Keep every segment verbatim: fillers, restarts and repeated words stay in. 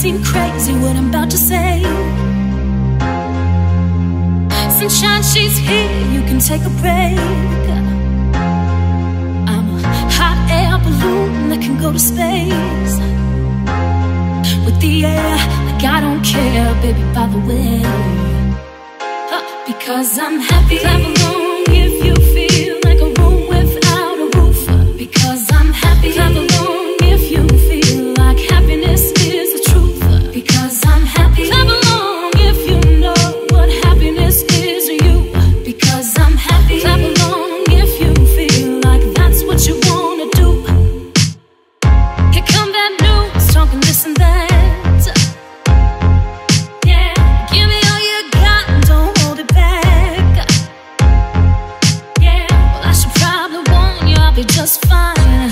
seem crazy what I'm about to say. Sunshine, she's here, you can take a break. I'm a hot air balloon that can go to space with the air, like I don't care, baby, by the way. Huh, because I'm happy, clap along if you feel like a room without a roof. Because I'm happy, clap along if you feel like happiness is the truth. Because I'm happy, clap along if you know what happiness is to you. Because I'm happy, clap along if you feel like that's what you wanna do. Here come that news, talking this and that. Yeah, give me all you got and don't hold it back. Yeah, well I should probably warn you, I'll be just fine.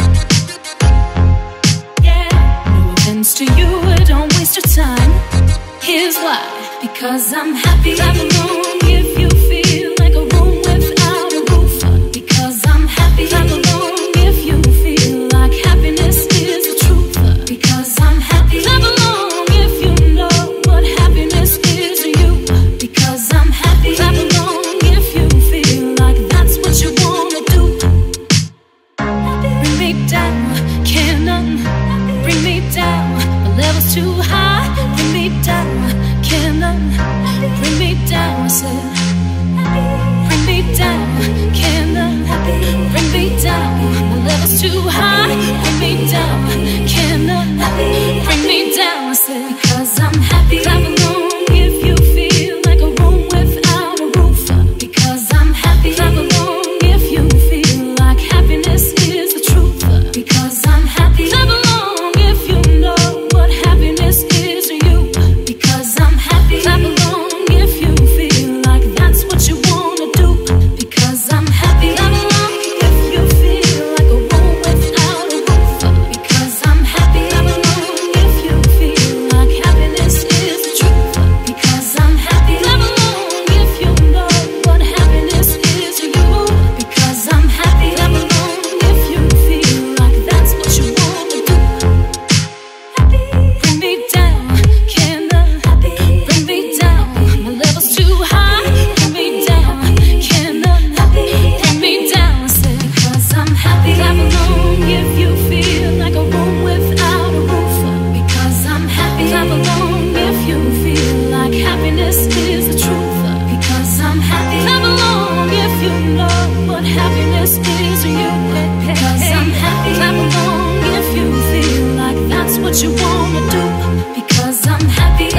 Yeah, no offense to you, don't waste your time. Here's why, because I'm happy, clap along if you feel like a room without a roof. Because I'm happy, clap along if you feel like happiness is the truth. Because I'm happy, clap along if you know what happiness is to you. Because I'm happy, clap along if you feel like that's what you wanna do. Bring me down, can't none bring me down. My level's too high, bring me down, can't none bring me down. I said, bring me down, can't none bring me down. My level's too high, bring me down, can't none bring me down. I said, because I'm happy, clap along if you feel like a room without a roof. Because I'm happy, clap along if you feel like happiness is the truth. Because I'm happy, clap along if you know what happiness is to you. Because I'm happy, clap along if you feel like that's what you wanna do. Because I'm happy, clap along if you feel like a room without a roof. Because I'm happy, clap along if you feel like happiness is the truth. Because I'm happy, clap along if you know what happiness is to you. Because I'm happy, clap along if you feel like that's what you wanna do. Bring me down, can't none bring me down. My level's too high, bring me down, can't none bring me down. I said, because I'm happy, clap along if you feel like a room without a roof. Because I'm happy, clap along if you feel like happiness is the truth. Because I'm happy, clap along if you know what happiness is to you. Because I'm happy, clap along if you feel like that's what you wanna do. Because I'm happy,